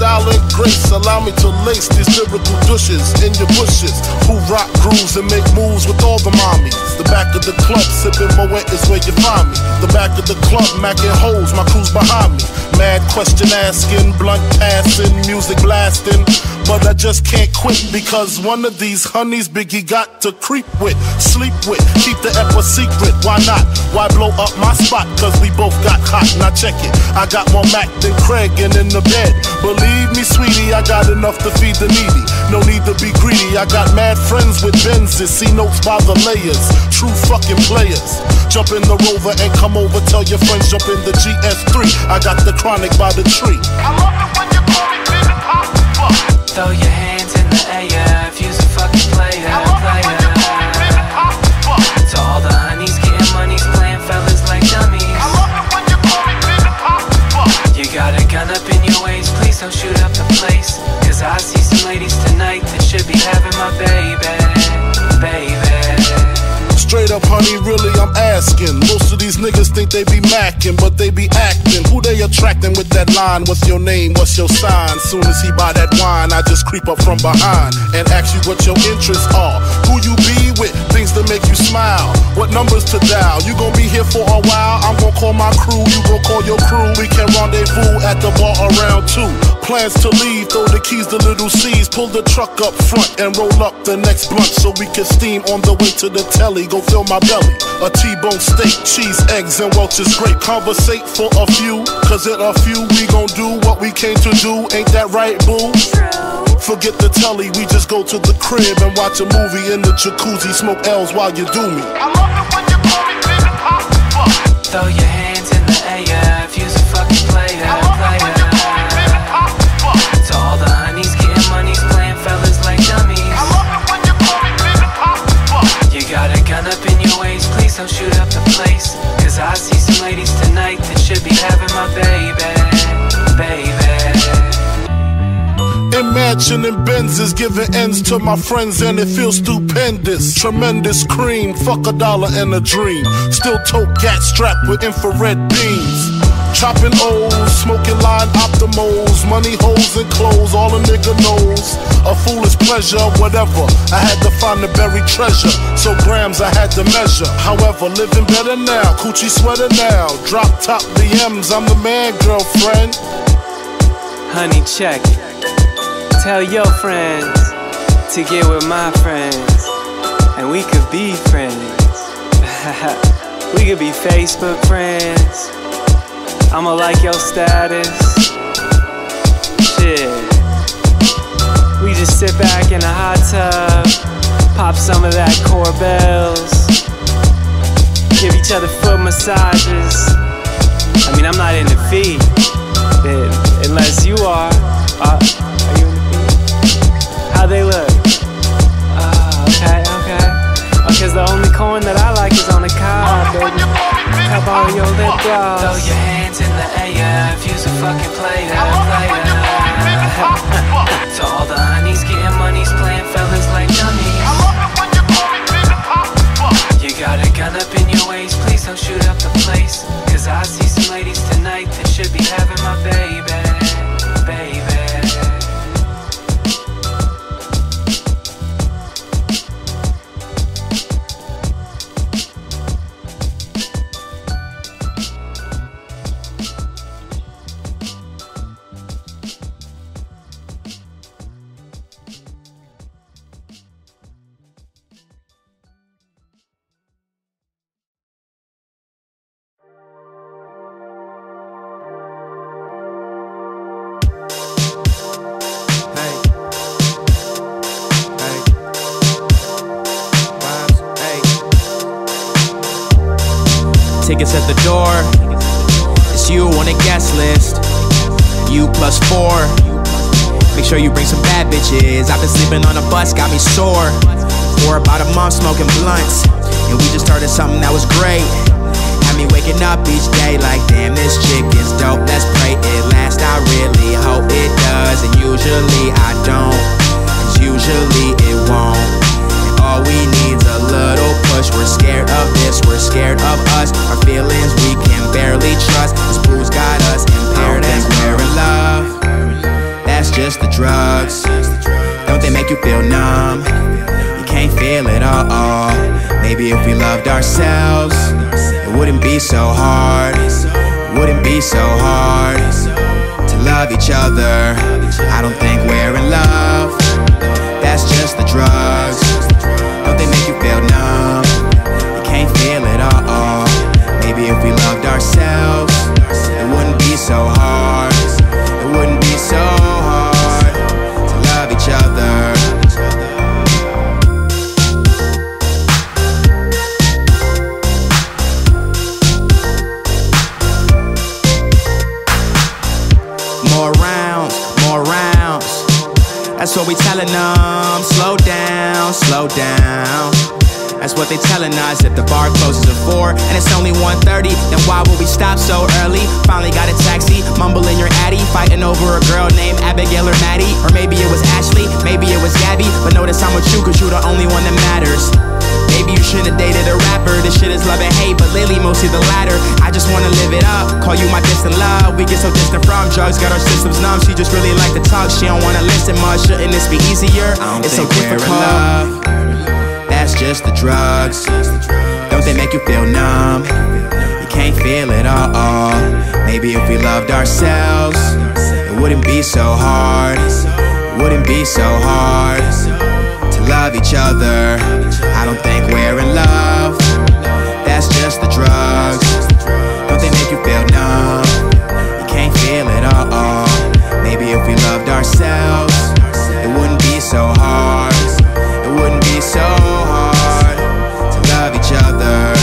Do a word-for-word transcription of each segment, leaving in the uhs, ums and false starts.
style and grace allow me to lace these lyrical douches in your bushes who rock grooves and make moves with all the mommies. The back of the club sipping Moet is where you find me. The back of the club macking hoes, my crew's behind me. Mad question asking, blunt passing, music blasting. But I just can't quit because one of these honeys Biggie got to creep with, sleep with, keep the ep a secret. Why not? Why blow up my spot? Cause we both got hot. Now check it, I got more Mac than Craig and in the bed. Believe me sweetie, I got enough to feed the needy. No need to be greedy, I got mad friends with Benzes. See notes by the layers, true fucking players. Jump in the Rover and come over, tell your friends jump in the G S three. I got the chronic by the tree. I love it when you call me Big Papa. Throw your hands in the air if you's a fucking player, player. To all the honeys getting monies, playing fellas like dummies. I love it when you call me Big Papa. You got a gun up in your waist, please don't shoot up the place. Cause I see some ladies tonight that should be having my baby, baby. Straight up, honey, really, I'm asking. Most of these niggas think they be macking, but they be acting. Who they attracting with that line? What's your name? What's your sign? Soon as he buy that wine, I just creep up from behind and ask you what your interests are. Who you be with? Things that make you smile. What numbers to dial? You gon' be here for a while. I'm gon' call my crew. You gon' call your crew. We can rendezvous at the bar around two. Plans to leave, throw the keys to Little C's. Pull the truck up front and roll up the next blunt so we can steam on the way to the telly. Go fill my belly. A T-bone steak, cheese, eggs, and Welch's grape. Conversate for a few, cause in a few we gon' do what we came to do. Ain't that right, boo? Forget the telly, we just go to the crib and watch a movie in the jacuzzi. Smoke L's while you do me. I love it when you call me Big Papa. Throw your hands in the air if you's a fucking player, player. To all the honeys getting monies, playing fellas like dummies. I love it when you call me Big Papa. You got a gun up in your waist, please don't shoot up the place. Cause I see some ladies tonight that should be having my baby, baby. Imagining Benzes giving ends to my friends and it feels stupendous. Tremendous cream, fuck a dollar and a dream. Still tote gat strapped with infrared beams. Chopping O's, smoking line optimals. Money, holes, and clothes, all a nigga knows. A foolish pleasure, whatever. I had to find the buried treasure, so grams I had to measure. However, living better now, coochie sweater now. Drop top B Ms, I'm the man, girlfriend. Honey, check it. Tell your friends to get with my friends, and we could be friends. We could be Facebook friends. I'ma like your status. Shit. We just sit back in a hot tub, pop some of that Corbells, give each other foot massages. I mean, I'm not into feet, unless you are. Uh, are you into feet? How they look? Oh, okay, okay. Oh, cause the only corn that I like is on the cob, baby. How about your lip gloss? Throw your hands in the air if you's a fucking player, player. To all the honeys getting monies, playing fellas like dummies. You got a gun up in your waist, please don't shoot up the place. Cause I see some ladies tonight that should be having my baby, baby. Tickets at the door. It's you on the guest list. You plus four. Make sure you bring some bad bitches. I've been sleeping on a bus, got me sore. For about a month smoking blunts, and we just started something that was great. Had me waking up each day like, damn, this chick is dope. Let's pray it lasts. I really hope it does, and usually I don't, cause usually it won't. All we need's a little push. We're scared of this, we're scared of us. Our feelings we can barely trust. This booze got us impaired and we're in love. That's make you feel numb. You can't feel it all. Maybe if we loved ourselves, it wouldn't be so hard. It wouldn't be so hard to love each other. I don't think we're in love. That's just the drugs. Don't they make you feel numb? You can't feel it all. Maybe if we loved ourselves, it wouldn't be so hard. It wouldn't be so hard to love each other. More rounds, more rounds. That's what we telling them. Slow down, slow down. That's what they telling us. If the bar closes at four and it's only one thirty, then why would we stop so early? Finally got a taxi, mumbling your addy, fighting over a girl named Abigail or Maddie. Or maybe it was Ashley, maybe it was Gabby. But notice I'm with you cause you're the only one that matters. Maybe you should've dated a rapper. This shit is love and hate, but lately mostly the latter. I just wanna live it up, call you my distant love. We get so distant from drugs, got our systems numb. She just really like to talk, she don't wanna listen much. Shouldn't this be easier? It's so difficult. That's just the drugs. Don't they make you feel numb? You can't feel it all. Maybe if we loved ourselves, it wouldn't be so hard. It wouldn't be so hard to love each other. I don't think we're in love. That's just the drugs. Don't they make you feel numb? You can't feel it all. Maybe if we loved ourselves, it wouldn't be so hard. It wouldn't be so hard to love each other.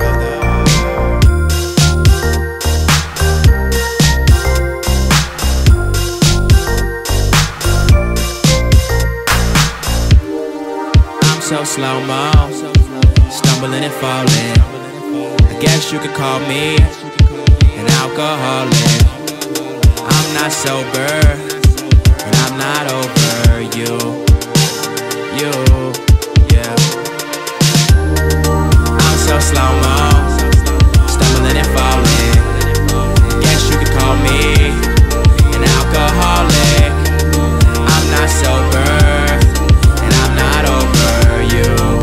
I'm so slow-mo, stumbling and falling. I guess you could call me an alcoholic. I'm not sober, and I'm not over you. You, yeah. I'm so slow-mo, stumbling and falling. Guess you could call me an alcoholic. I'm not sober, and I'm not over you.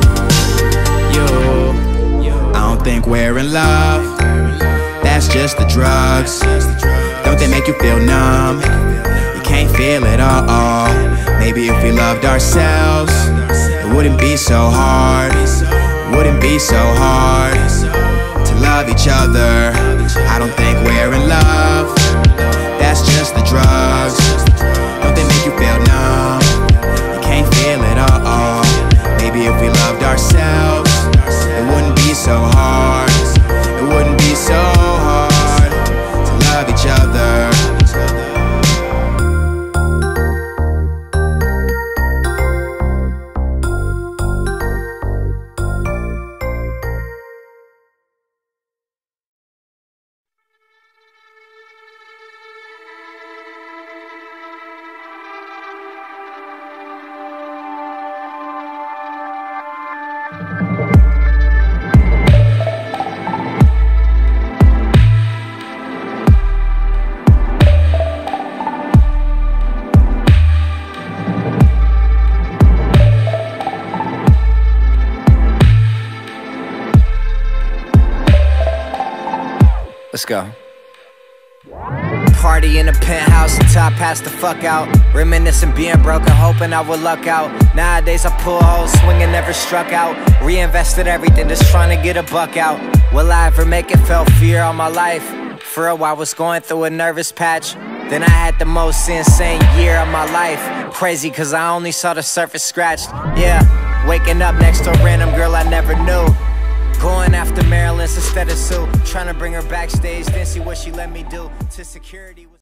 You, I don't think we're in love. That's just the drugs. Don't they make you feel numb? You can't feel it all. Maybe if we loved ourselves, it wouldn't be so hard. It wouldn't be so hard to love each other. I don't think we're in love. That's just the drugs. Don't they make you feel numb? You can't feel it all. Maybe if we loved ourselves, it wouldn't be so hard. It wouldn't be so hard to love each other. Let's go. Party in a penthouse, the top passed the fuck out. Reminiscing being broken, hoping I would luck out. Nowadays I pull holes, swinging never struck out. Reinvested everything, just trying to get a buck out. Will I ever make it? Felt fear all my life. For a while was going through a nervous patch. Then I had the most insane year of my life. Crazy cause I only saw the surface scratched. Yeah, waking up next to a random girl I never knew. Going after Marilyn's instead of Sue. Trying to bring her backstage, then see what she let me do. To security.